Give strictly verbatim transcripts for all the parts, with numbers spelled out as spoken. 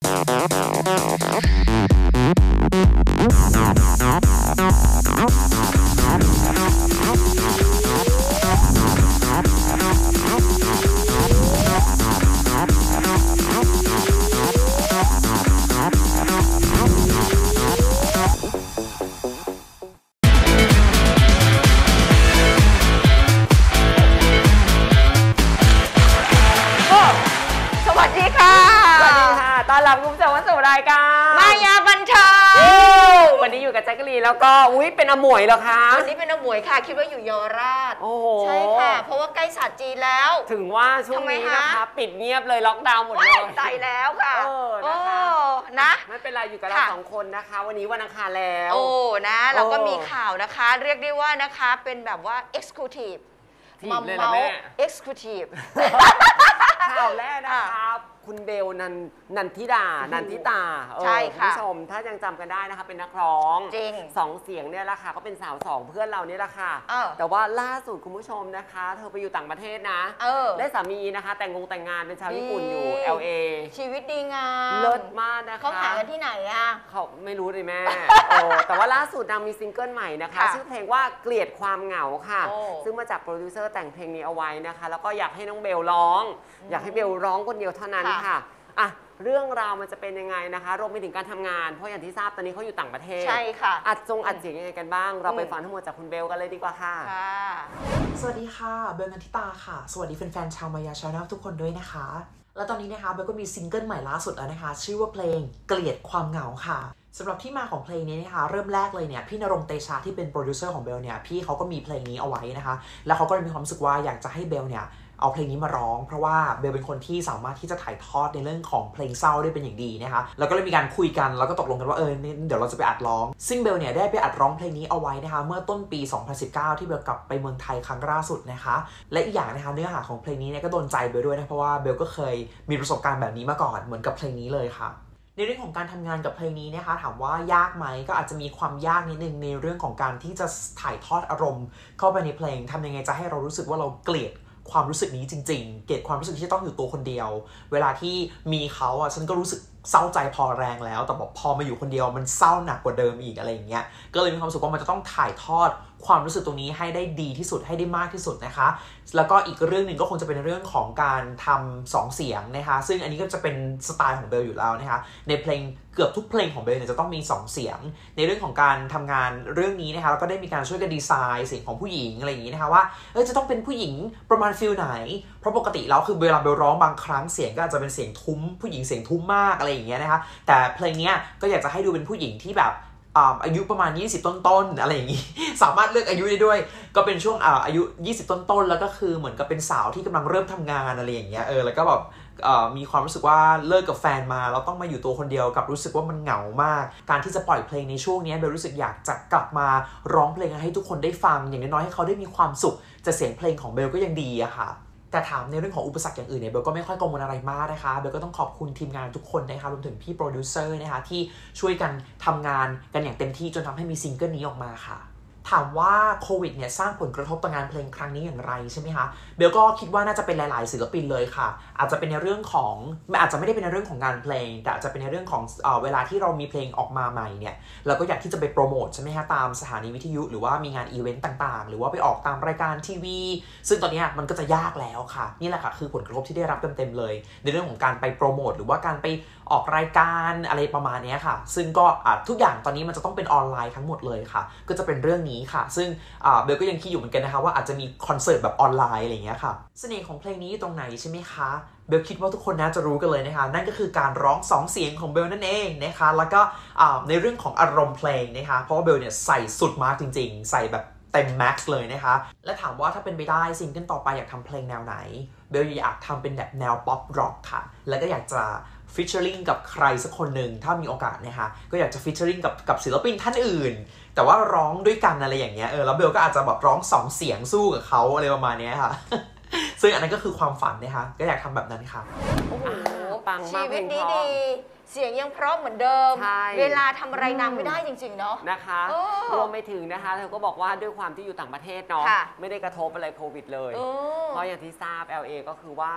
รับคุณผู้ชมเข้าสู่รายการมายาบันเทิงวันนี้อยู่กับแจ๊กกะลีนแล้วก็อุ้ยเป็นอมวยเหรอคะวันนี้เป็นอมวยค่ะคิดว่าอยู่เยาวราชโอ้โหใช่ค่ะเพราะว่าใกล้ศาสตร์จีนแล้วถึงว่าช่วงนี้นะคะปิดเงียบเลยล็อกดาวน์หมดเลยตายแล้วค่ะเออนะคะนะไม่เป็นไรอยู่กับเราสองคนนะคะวันนี้วันอังคารแล้วโอ้นะเราก็มีข่าวนะคะเรียกได้ว่านะคะเป็นแบบว่า exclusive มัมเมาส์ exclusive ข่าวแรกนะครับคุณเบลนันนันทิดานันทิตาใช่ค่ะคุณผู้ชมถ้ายังจำกันได้นะคะเป็นนักร้องจริงสองเสียงเนี่ยแหละค่ะก็เป็นสาวสองเพื่อนเราเนี่ยแหละค่ะแต่ว่าล่าสุดคุณผู้ชมนะคะเธอไปอยู่ต่างประเทศนะได้สามีนะคะแต่งงแต่งงานเป็นชาวญี่ปุ่นอยู่ แอล เอชีวิตดีงามเลิศมากนะคะเขาหากันที่ไหนอะเขาไม่รู้เลยแม่แต่ว่าล่าสุดนางมีซิงเกิลใหม่นะคะชื่อเพลงว่าเกลียดความเหงาค่ะซึ่งมาจากโปรดิวเซอร์แต่งเพลงนี้เอาไว้นะคะแล้วก็อยากให้น้องเบลร้องอยากให้เบลร้องคนเดียวเท่านั้นค่ะอ่ะเรื่องราวมันจะเป็นยังไงนะคะรวมไปถึงการทำงานเพราะอย่างที่ทราบตอนนี้เขาอยู่ต่างประเทศใช่ค่ะอัดจงอัดเสียงยังไงกันบ้างเราไปฟังทั้งหมดจากคุณเบลกันเลยดีกว่าค่ะสวัสดีค่ะเบลนันทิตาค่ะสวัสดีแฟนๆชาวมายาชาแนลทุกคนด้วยนะคะและตอนนี้นะคะเบลก็มีซิงเกิลใหม่ล่าสุดแล้วนะคะชื่อว่าเพลงเกลียดความเหงาค่ะสำหรับที่มาของเพลงนี้นะคะเริ่มแรกเลยเนี่ยพี่ณรงค์เตชะที่เป็นโปรดิวเซอร์ของเบลเนี่ยพี่เขาก็มีเพลงนี้เอาไว้นะคะแล้วเขาก็มีความรู้สึกว่าอยากจะให้เบลเนี่ยเอาเพลงนี้มาร้องเพราะว่าเบลเป็นคนที่สามารถที่จะถ่ายทอดในเรื่องของเพลงเศร้าได้เป็นอย่างดีนะคะแล้วก็เลยมีการคุยกันแล้วก็ตกลงกันว่าเออเดี๋ยวเราจะไปอัดร้องซึ่งเบลเนี่ยได้ไปอัดร้องเพลงนี้เอาไว้นะคะเมื่อต้นปีสองพันสิบเก้าที่เบลกลับไปเมืองไทยครั้งล่าสุดนะคะและอีกอย่างนะคะเนื้อหาของเพลงนี้เนี่ยก็โดนใจเบลด้วยนะเพราะว่าเบลก็เคยมีประสบการณ์แบบนี้มาก่อนเหมือนกับเพลงนี้เลยค่ะในเรื่องของการทำงานกับเพลงนี้นะคะถามว่ายากไหมก็อาจจะมีความยากนิดนึงในเรื่องของการที่จะถ่ายทอดอารมณ์เข้าไปในเพลงทำยังไงจะให้เรารู้สึกว่าเราเกลียดความรู้สึกนี้จริงๆเกลียดความรู้สึกที่ต้องอยู่ตัวคนเดียวเวลาที่มีเขาอ่ะฉันก็รู้สึกเศร้าใจพอแรงแล้วแต่บอกพอมาอยู่คนเดียวมันเศร้าหนักกว่าเดิมอีกอะไรอย่างเงี้ยก็เลยมีความรู้สึกว่ามันจะต้องถ่ายทอดความรู้สึกตรงนี้ให้ได้ดีที่สุดให้ได้มากที่สุดนะคะแล้วก็อีกเรื่องหนึ่งก็คงจะเป็นเรื่องของการทำสองเสียงนะคะซึ่งอันนี้ก็จะเป็นสไตล์ของเบลอยู่แล้วนะคะในเพลงเกือบทุกเพลงของเบลเนี่ยจะต้องมีสองเสียงในเรื่องของการทำงานเรื่องนี้นะคะแล้วก็ได้มีการช่วยกันดีไซน์เสียงของผู้หญิงอะไรอย่างนี้นะคะว่าเออจะต้องเป็นผู้หญิงประมาณฟิลไหนเพราะปกติแล้วคือเวลาเบลร้องบางครั้งเสียงก็อาจจะเป็นเสียงทุ้มผู้หญิงเสียงทุ้มมากอะไรอย่างเงี้ยนะคะแต่เพลงนี้ก็อยากจะให้ดูเป็นผู้หญิงที่แบบอายุประมาณยี่สิบต้นๆอะไรอย่างนี้สามารถเลือกอายุได้ด้วยก็เป็นช่วงอายุยี่สิบต้นๆแล้วก็คือเหมือนกับเป็นสาวที่กำลังเริ่มทำงานอะไรอย่างเงี้ยเออแล้วก็แบบมีความรู้สึกว่าเลิกกับแฟนมาแล้วต้องมาอยู่ตัวคนเดียวกับรู้สึกว่ามันเหงามากการที่จะปล่อยเพลงในช่วงนี้เบลรู้สึกอยากจะกลับมาร้องเพลงให้ทุกคนได้ฟังอย่างน้อยๆให้เขาได้มีความสุขจะเสียงเพลงของเบลก็ยังดีอะค่ะแต่ถามในเรื่องของอุปสรรคอย่างอื่นเนี่ยเบลก็ไม่ค่อยกังวลอะไรมากนะคะเบลก็ต้องขอบคุณทีมงานทุกคนนะคะรวมถึงพี่โปรดิวเซอร์นะคะที่ช่วยกันทำงานกันอย่างเต็มที่จนทำให้มีซิงเกิลนี้ออกมาค่ะถามว่าโควิดเนี่ยสร้างผลกระทบต่องานเพลงครั้งนี้อย่างไรใช่ไหมคะเบลก็คิดว่าน่าจะเป็นหลายๆศิลปินเลยค่ะอาจจะเป็นในเรื่องของอาจจะไม่ได้เป็นในเรื่องของงานเพลงแต่อาจจะเป็นในเรื่องของเอ่อเวลาที่เรามีเพลงออกมาใหม่เนี่ยเราก็อยากที่จะไปโปรโมทใช่ไหมคะตามสถานีวิทยุหรือว่ามีงานอีเวนต์ต่างๆหรือว่าไปออกตามรายการทีวีซึ่งตอนนี้มันก็จะยากแล้วค่ะนี่แหละค่ะคือผลกระทบที่ได้รับเต็มๆเลยในเรื่องของการไปโปรโมทหรือว่าการไปออกรายการอะไรประมาณนี้ค่ะซึ่งก็ทุกอย่างตอนนี้มันจะต้องเป็นออนไลน์ทั้งหมดเลยค่ะก็จะเป็นเรื่องนี้ค่ะซึ่งเบลก็ยังคิดอยู่เหมือนกันนะคะว่าอาจจะมีคอนเสิร์ตแบบออนไลน์อะไรอย่างเงี้ยค่ะเสน่ห์ของเพลงนี้อยู่ตรงไหนใช่ไหมคะเบลคิดว่าทุกคนน่าจะรู้กันเลยนะคะนั่นก็คือการร้องสองเสียงของเบลนั่นเองนะคะแล้วก็ในเรื่องของอารมณ์เพลงนะคะเพราะว่าเบลเนี่ยใส่สุดมากจริงๆใส่แบบเต็มแม็กซ์เลยนะคะและถามว่าถ้าเป็นไปได้ซิงเกิลต่อไปอยากทำเพลงแนวไหนเบลอยากทำเป็นแบบแนวป๊อปร็อกค่ะแล้วก็อยากจะฟิชเชอริงกับใครสักคนหนึ่งถ้ามีโอกาสนะคะก็อยากจะฟิชเชอริงกับกับศิลปินท่านอื่นแต่ว่าร้องด้วยกันอะไรอย่างเงี้ยเออแล้วเบลก็อาจจะแบบร้องสองเสียงสู้กับเขาอะไรประมาณนี้ค่ะ ซึ่งอันนั้นก็คือความฝันนะคะก็อยากทำแบบนั้นค่ะโอ้โหปังมากชีวิตดีดีเสียงยังเพราะเหมือนเดิมเวลาทำอะไรนางไม่ได้จริงๆเนาะนะคะรวมไปถึงนะคะเธอก็บอกว่าด้วยความที่อยู่ต่างประเทศเนาะไม่ได้กระทบอะไรโควิดเลยเพราะอย่างที่ทราบ แอล เอ ก็คือว่า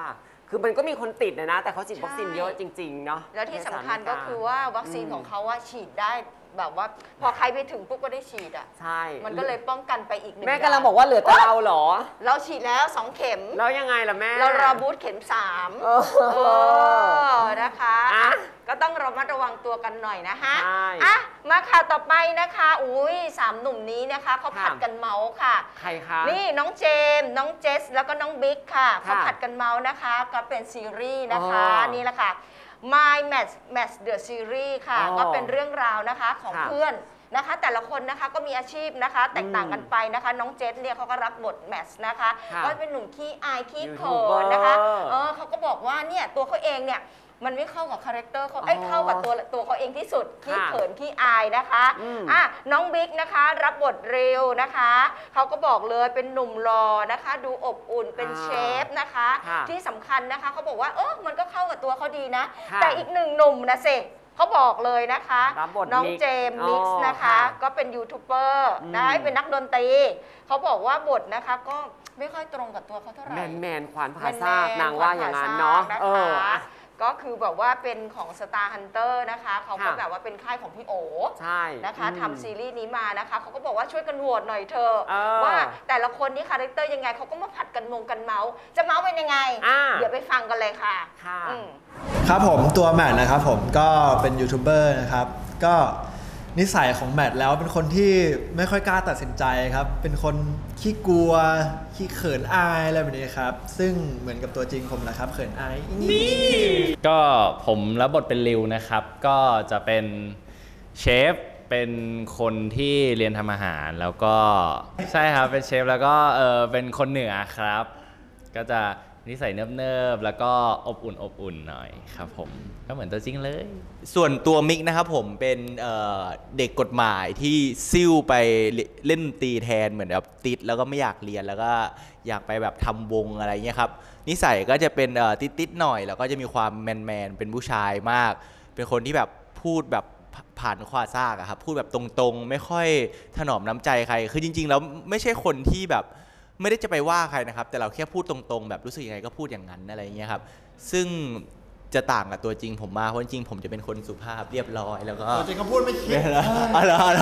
คือมันก็มีคนติดนะนะแต่เขาฉีดวัคซีนเยอะจริงๆเนาะแล้วที่สำคัญก็คือว่าวัคซีนของเขาว่าฉีดได้แบบว่าพอใครไปถึงปุ๊บก็ได้ฉีดอ่ะใช่มันก็เลยป้องกันไปอีกหนึ่งแม่กำลังบอกว่าเหลือแต่เราเหรอเราฉีดแล้วสองเข็มแล้วยังไงล่ะแม่เรารอบูสต์เข็มสามเออนะคะก็ต้องระมัดระวังตัวกันหน่อยนะฮะอ่ะมาข่าวต่อไปนะคะอุ้ยสามหนุ่มนี้นะคะเขาผัดกันเมาส์ค่ะใครคะนี่น้องเจมน้องเจสแล้วก็น้องบิ๊กค่ะเขาผัดกันเมาส์นะคะก็เป็นซีรีส์นะคะนี่แหละค่ะ My Match Match the Series ค่ะก็เป็นเรื่องราวนะคะของเพื่อนนะคะแต่ละคนนะคะก็มีอาชีพนะคะแตกต่างกันไปนะคะน้องเจสเนี่ยเขาก็รับบทแมทนะคะก็เป็นหนุ่มขี้อายขี้เขินนะคะเออเขาก็บอกว่าเนี่ยตัวเขาเองเนี่ยมันไม่เข้ากับคาแรคเตอร์เขาไอ้เข้ากับตัวตัวเขาเองที่สุดขี้เขินขี้อายนะคะอ่ะน้องบิ๊กนะคะรับบทเร็วนะคะเขาก็บอกเลยเป็นหนุ่มหล่อนะคะดูอบอุ่นเป็นเชฟนะคะที่สำคัญนะคะเขาบอกว่าเออมันก็เข้ากับตัวเขาดีนะแต่อีกหนึ่งหนุ่มนะสิเขาบอกเลยนะคะน้องเจมมิกซ์นะคะก็เป็นยูทูบเบอร์นะเป็นนักดนตรีเขาบอกว่าบทนะคะก็ไม่ค่อยตรงกับตัวเขาเท่าไหร่แมนแมนขวานผ่าซากนางว่าอย่างนั้นเนาะก็คือแบบว่าเป็นของ Star Hunter นะคะเขาก็แบบว่าเป็นค่ายของพี่โอใช่นะคะทำซีรีส์นี้มานะคะเขาก็บอกว่าช่วยกันโหวตหน่อยเธอว่าแต่ละคนนี่คาแรคเตอร์ยังไงเขาก็มาผัดกันมงกันเมาส์จะเมาส์เป็นยังไงเดี๋ยวไปฟังกันเลยค่ะครับผมตัวแมทนะครับผมก็เป็นยูทูบเบอร์นะครับก็นิสัยของแมทแล้วเป็นคนที่ไม่ค่อยกล้าตัดสินใจครับเป็นคนขี้กลัวขี้เขินอายอะไรแบบนี้ครับซึ่งเหมือนกับตัวจริงผมนะครับเขินอายนี่ก็ผมรับบทเป็นริวนะครับก็จะเป็นเชฟเป็นคนที่เรียนทำอาหารแล้วก็ใช่ครับเป็นเชฟแล้วก็เออเป็นคนเหนือครับก็จะนิสัยเนิบๆแล้วก็อบอุ่นอบอุ่นหน่อยครับผมก็เหมือนตัวจริงเลยส่วนตัวมิกนะครับผมเป็นเอ่อเด็กกฎหมายที่ซิ่วไปเล่นดนตรีแทนเหมือนแบบติดแล้วก็ไม่อยากเรียนแล้วก็อยากไปแบบทำวงอะไรเงี้ยครับนิสัยก็จะเป็นเอ่อติดๆหน่อยแล้วก็จะมีความแมนๆเป็นผู้ชายมากเป็นคนที่แบบพูดแบบผ่านขวาซากอะครับพูดแบบตรงๆไม่ค่อยถนอมน้ำใจใครคือจริงๆแล้วไม่ใช่คนที่แบบไม่ได้จะไปว่าใครนะครับแต่เราแค่พูดตรงๆแบบรู้สึกยังไงก็พูดอย่างนั้นอะไรเงี้ยครับซึ่งจะต่างกับตัวจริงผมมากเพราะจริงผมจะเป็นคนสุภาพเรียบร้อยแล้วก็ตัวจริงเขาพูดไม่คิดอะไรอะไร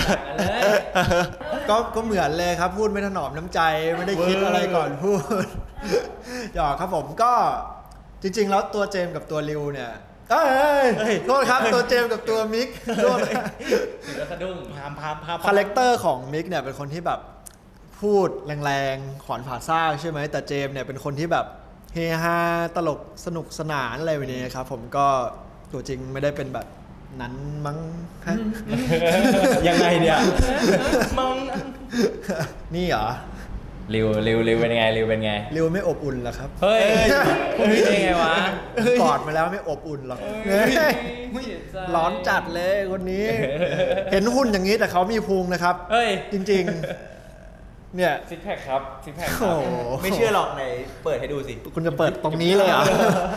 ก็ก็เหมือนเลยครับพูดไม่ถนอมน้ำใจไม่ได้คิดอะไรก่อนพูดหยอกครับผมก็จริงๆแล้วตัวเจมกับตัวริวเนี่ยเอ้ยโทษครับตัวเจมกับตัวมิกโทษถึงกระสะดุ้งพามพามพามคาแรคเตอร์ของมิกเนี่ยเป็นคนที่แบบพูดแรงๆขวานผ่าซากใช่ไหมแต่เจมเนี่ยเป็นคนที่แบบเฮฮาตลกสนุกสนานอะไรแบบนี้ครับผมก็ตัวจริงไม่ได้เป็นแบบนั้นมั้งยังไงเนี่ยมั้งนี่เหรอริวริวริวเป็นไงริวเป็นไงริวไม่อบอุ่นหรอครับเฮ้ยเป็นไงวะกอดมาแล้วไม่อบอุ่นหรอกร้อนจัดเลยคนนี้เห็นหุ่นอย่างนี้แต่เขามีพุงนะครับเฮ้ยจริงๆเนี่ยซิกแพคครับซิกแพคครับไม่เชื่อหรอกไหนเปิดให้ดูสิคุณจะเปิดตรงนี้เลยเหรอ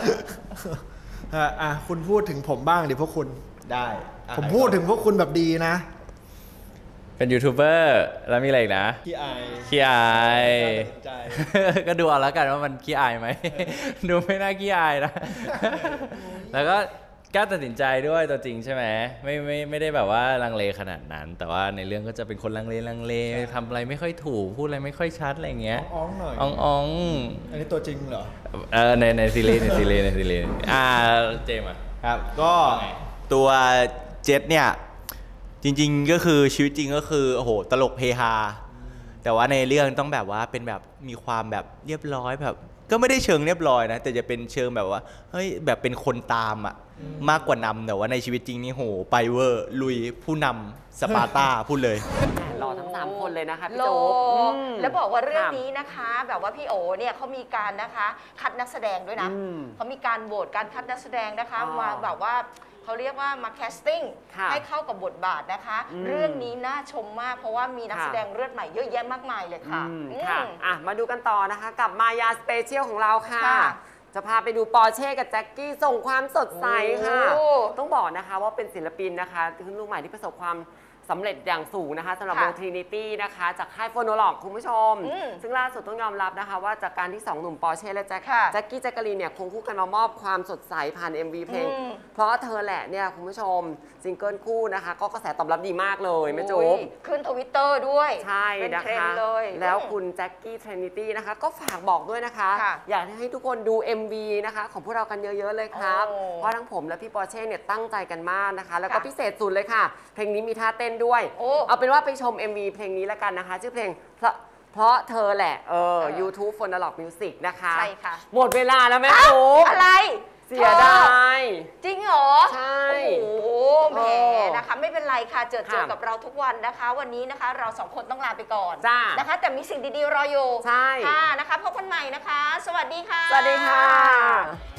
อ่ะคุณพูดถึงผมบ้างดิพวกคุณได้ผมพูดถึงพวกคุณแบบดีนะเป็นยูทูบเบอร์แล้วมีอะไรอีกนะขี้อายขี้อายก็ดูเอาแล้วกันว่ามันขี้อายไหมดูไม่น่าขี้อายนะแล้วก็กล้าตัดสินใจด้วยตัวจริงใช่ไหมไม่ไม่ไม่ได้แบบว่าลังเลขนาดนั้นแต่ว่าในเรื่องก็จะเป็นคนลังเลลังเลทำอะไรไม่ค่อยถูกพูดอะไรไม่ค่อยชัดอะไรเงี้ยอ้องหน่อยอ้องอ้องอันนี้ตัวจริงเหรอเออในในซีรีส์ในซีรีส์ในซีรีส์อ่าเจมส์ครับก็ตัวเจษเนี่ยจริงๆก็คือชีวิตจริงก็คือโอ้โหตลกเฮฮาแต่ว่าในเรื่องต้องแบบว่าเป็นแบบมีความแบบเรียบร้อยแบบก็ไม่ได้เชิงเรียบร้อยนะแต่จะเป็นเชิงแบบว่าเฮ้ยแบบเป็นคนตามอ่ะมากกว่านำแต่ว่าในชีวิตจริงนี่โหไปเวอร์ลุยผู้นำสปาร์ตาพูดเลยหล่อทั้งสามคนเลยนะคะพี่โจ๊กแล้วบอกว่าเรื่องนี้นะคะแบบว่าพี่โอเนี่ยเขามีการนะคะคัดนักแสดงด้วยนะเขามีการโหวตการคัดนักแสดงนะคะมาแบบว่าเขาเรียกว่ามาแคสติ้งให้เข้ากับบทบาทนะคะเรื่องนี้น่าชมมากเพราะว่ามีนักแสดงเลือดใหม่เยอะแยะมากมายเลยค่ะค่ะอ่ะมาดูกันต่อนะคะกับมายาสเปเชียลของเราค่ะจะพาไปดูปอร์เช่กับแจ็คกี้ส่งความสดใสค่ะต้องบอกนะคะว่าเป็นศิลปินนะคะขึ้นลูกใหม่ที่ประสบความสำเร็จอย่างสูงนะคะสำหรับวง Trinity นะคะจากค่ายโฟโนโลกคุณผู้ชม ซึ่งล่าสุดต้องยอมรับนะคะว่าจากการที่สองหนุ่มปอร์เช่และแจ็คแจ็คกี้แจ็คกะลีนเนี่ยคงคู่กันมามอบความสดใสผ่าน เอ็ม วี เพลงเพราะเธอแหละเนี่ยคุณผู้ชมซิงเกิลคู่นะคะก็กระแสตอบรับดีมากเลยแม่จุ๊บขึ้นทวิตเตอร์ด้วยใช่นะคะแล้วคุณแจ็คกี้ Trinity นะคะก็ฝากบอกด้วยนะคะอยากให้ทุกคนดู เอ็ม วี นะคะของพวกเรากันเยอะๆเลยครับเพราะทั้งผมและพี่ปอร์เช่เนี่ยตั้งใจกันมากนะคะแล้วก็พิเศษสุดเลยค่ะเพลงนี้มีท่าเต้นด้วยเอาเป็นว่าไปชม เอ็ม วี เพลงนี้แล้วกันนะคะชื่อเพลงเพราะเพราะเธอแหละเออ YouTube Phonolog Music นะคะใช่ค่ะหมดเวลาแล้วแม่ปุ๊บอะไรเสียดายจริงเหรอใช่โอ้โหแหมนะคะไม่เป็นไรค่ะเจอเจอกับเราทุกวันนะคะ วันนี้นะคะเราสองคนต้องลาไปก่อนนะคะแต่มีสิ่งดีๆรออยู่ใช่ค่ะนะคะพบกันใหม่นะคะสวัสดีค่ะสวัสดีค่ะ